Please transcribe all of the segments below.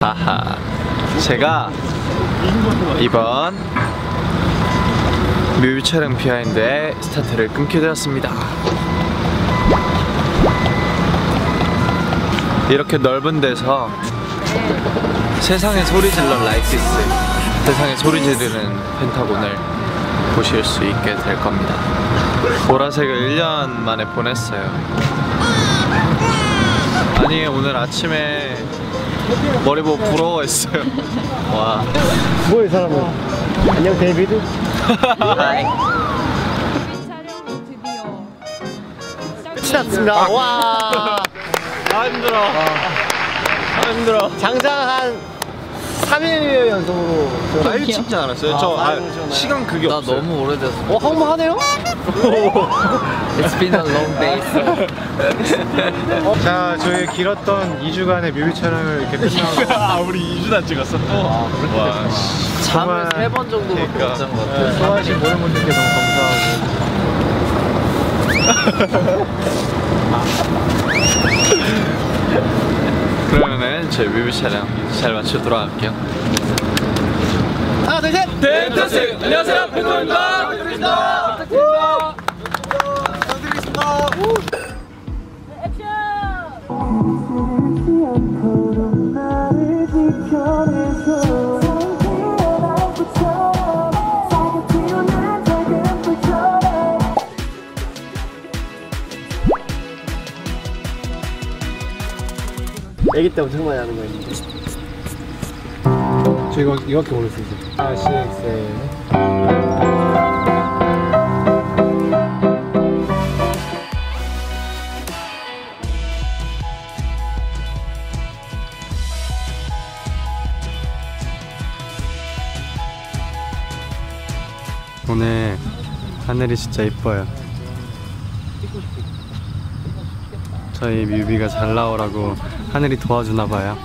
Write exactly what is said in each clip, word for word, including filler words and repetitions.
하하. 제가 이번 뮤비 촬영 비하인드의 스타트를 끊게 되었습니다. 이렇게 넓은 데서 세상에 소리 질러 라이키스, 세상에 소리 지르는 펜타곤을 보실 수 있게 될 겁니다. 보라색을 일 년 만에 보냈어요. 아니, 오늘 아침에 머리 보고 부러워했어요. 와. 뭐야 이 사람은? 안녕 데이비드. 하이. 끝이 났습니다. 와. 아 힘들어. 아 힘들어. 장장 한 삼 일 연속으로. 아 일찍 지 않았어요? 저 아, 시간 그게 나 없어요. 너무 오래돼서. 어 황무하네요? It's been a long day. 자, 저희 길었던 이 주간의 뮤비 촬영을 이렇게 끝나고 아 우리 이 주나 찍었어 또? 아 그렇게 와, 잠을 세 번 정도밖에 그러니까. 못 잔 것 같아. 소화하신 모든 분들께 너무 감사하고 그러면은 제 뮤비 촬영 잘 마치고 돌아갈게요. 하나 둘 셋. 펜타스 안녕하세요, 펜타곤입니다. 부탁드립니다. 부탁드립니다. 애기 때 엄청 많이 하는 거 있는데. 저 이거 이렇게 모를 수 있어요. 아, 식스. 오늘 하늘이 진짜 이뻐요. 저희 뮤비가 잘 나오라고 하늘이 도와주나 봐요.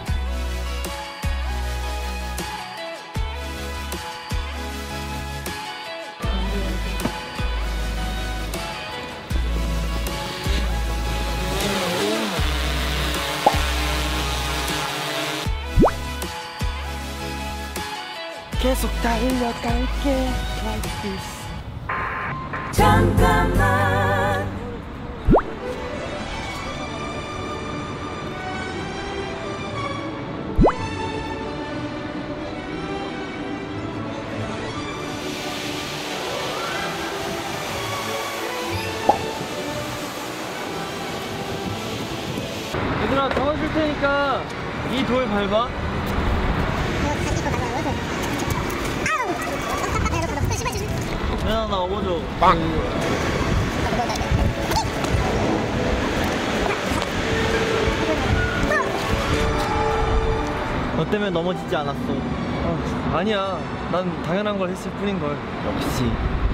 계속 달려갈게 like this. 잠깐만 얘들아 도와줄 테니까 이 돌 밟아. 야, 나 업어줘. 빵. 너 때문에 넘어지지 않았어. 아, 아니야. 난 당연한 걸 했을 뿐인 걸. 역시.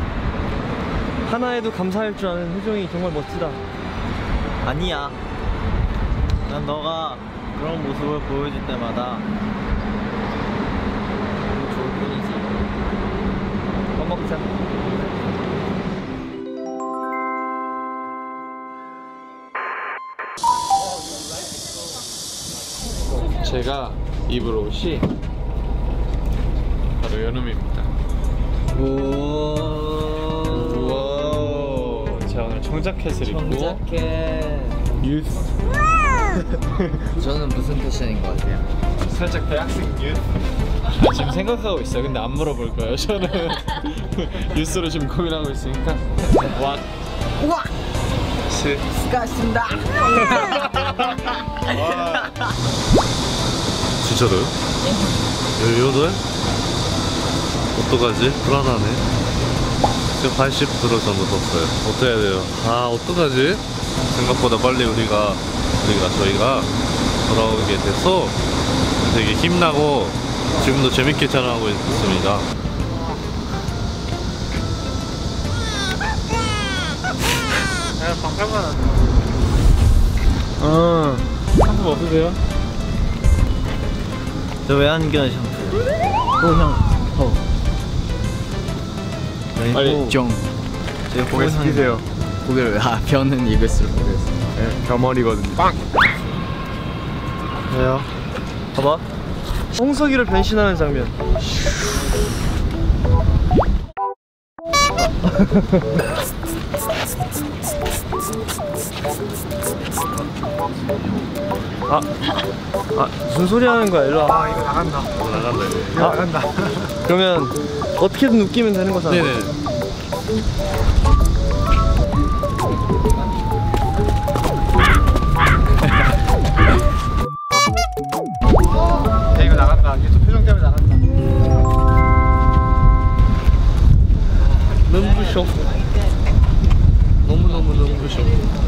하나에도 감사할 줄 아는 효정이 정말 멋지다. 아니야. 난 너가 그런 모습을 보여줄 때마다 너무 좋을 뿐이지. 밥 먹자. 제가 입을 옷이 바로 여름입니다. 우와. 제가 오늘 청자켓을 입고 청자켓. 뉴스. 저는 무슨 패션인 것 같아요? 살짝 대학생 뉴스. 아, 지금 생각하고 있어요. 근데 안 물어볼 거예요. 저는 뉴스로 지금 고민하고 있으니까. 와. 우와. 스. 수고하셨습니다. 진짜로요? 열여덟? 어떡하지? 불안하네. 지금 팔십 프로 정도 떴어요. 어떻게 해야 돼요? 아, 어떡하지? 생각보다 빨리 우리가 우리가 저희가 돌아오게 돼서 되게 힘나고 지금도 재밌게 촬영하고 있습니다. 야, 방탈만 하자. 어. 상품 없으세요? 저 외환견 샴푸. 오, 형. 어. 빨리 좀 제 고개 숙이세요. 고개를 아 변은 입을수록 모르겠어. 네, 겸허리거든요. 빵! 왜요? 봐봐. 홍석이로 변신하는 장면. 아, 아 무슨 소리 하는 거야? 일로 와. 아 이거 나간다. 나간다 이거. 아, 나간다. 그러면 어떻게든 웃기면 되는 거잖아. 네네. 야, 이거 나간다. 유튜브 표정 때문에 나간다. 눈부셔. 너무너무 눈부셔.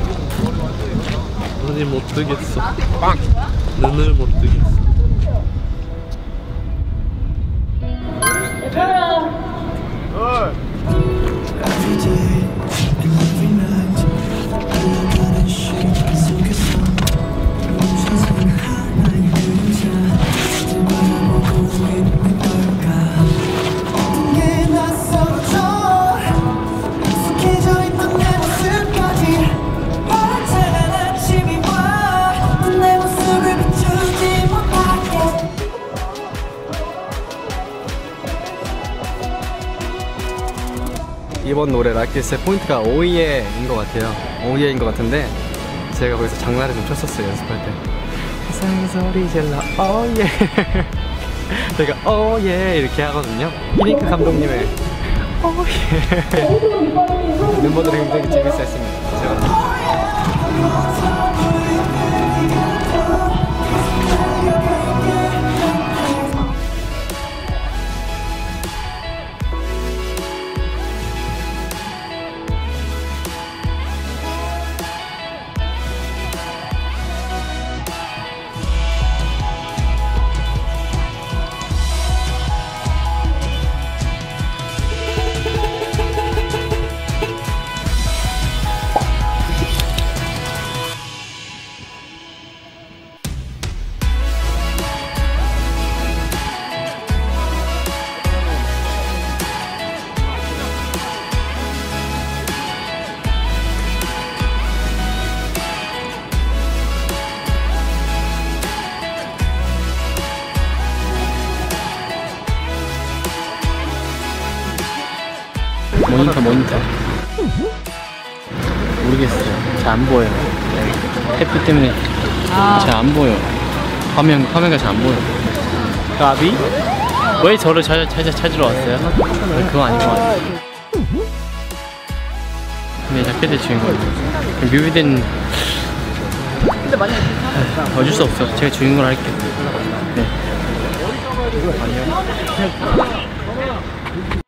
눈이 못 뜨겠어. 눈을 못 뜨겠어. 이번 노래 라키스의 포인트가 오예인 것 같아요. 오예인 것 같은데 제가 거기서 장난을 좀 쳤었어요, 연습할 때. 세상에 소리 질러 오예. 제가 오예 이렇게 하거든요. 피링크 감독님의 오예. 멤버들이 굉장히 재밌어했습니다. 제가. 모니터 모니터 모르겠어요. 잘 안 보여요. 햇빛 때문에 잘 안 보여. 화면 화면가 잘 안 보여. 까비? 왜 저를 찾아, 찾아, 찾으러 왔어요? 그거 아닌 것 같아요. 근데 자켓의 주인공 뮤비된 어쩔 수 없어. 제가 주인공을 할게요. 네. 아니요.